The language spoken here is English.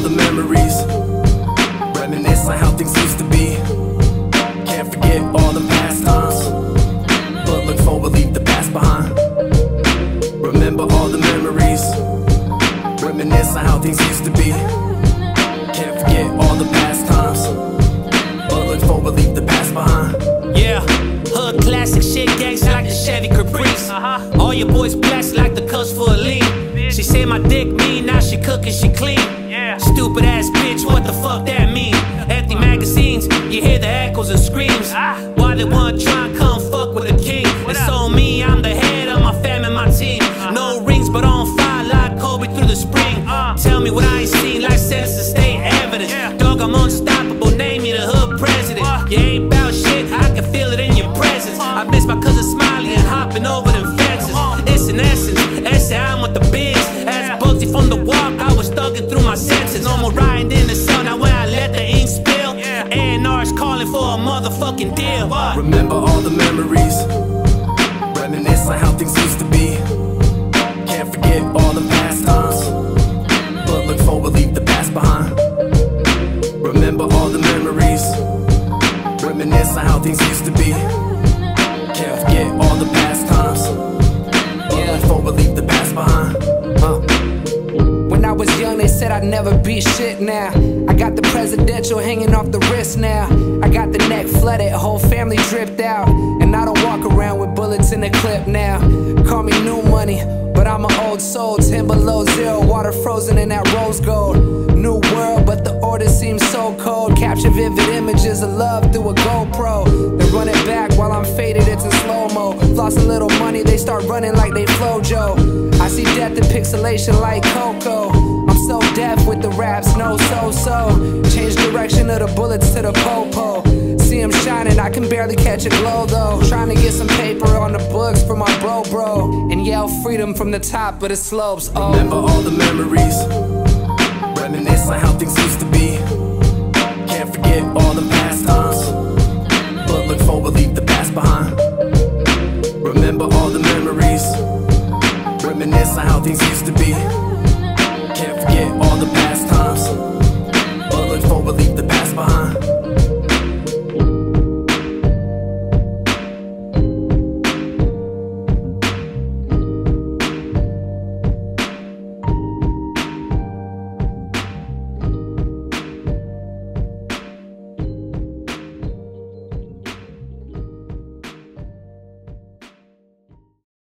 the memories, reminisce on how things used to be. Can't forget all the past times, but look forward, leave the past behind. Remember all the memories, reminisce on how things used to be. Can't forget all the past times, but look forward, leave the past behind. Yeah, hood classic shit, gangsta like the Chevy Caprice. All your boys plastic like the cuss for a lean. She say my dick mean, now she cookin', she clean. Stupid ass bitch, what the fuck that mean? Empty magazines, you hear the echoes and screams. Why they wanna try and come fuck with a king? It's on me, I'm the head of my fam and my team. No rings but on fire like Kobe through the spring. Tell me what I ain't seen, like sense to stay evidence. Dog, I'm unstoppable, name me the hood president. You ain't bout shit, I can feel it in your presence. I miss my cousin Smiley and hopping over them fences. It's an essence, I'm with the biz. As Bugsy from the walk, I was thugging through my senses. No more riding in the sun, now when I let the ink spill, A&R's calling for a motherfucking deal. Remember all the memories, reminisce on how things used to be. Can't forget all the past times, but look forward, leave the past behind. Remember all the memories, reminisce on how things used to be. Can't forget all the past times, but look forward, leave the past behind. When I was young, they said I'd never be shit now. I got the presidential hanging off the wrist now. I got the neck flooded, whole family dripped out. And I don't walk around with bullets in the clip now. Call me new money, but I'm an old soul. 10 below zero, water frozen in that rose gold. New world, but the order seems so cold. Capture vivid images of love through a GoPro. They run it back while I'm faded, it's in slow-mo. Lost a little money, they start running like they Flojo. I see death in pixelation like Coco. I'm so deaf with the raps, no so-so. Change direction of the bullets to the po-po. See them shining, I can barely catch a glow though. Trying to get some paper on the books for my bro. And yell freedom from the top of the slopes. Remember all the memories, reminisce on how things used to be.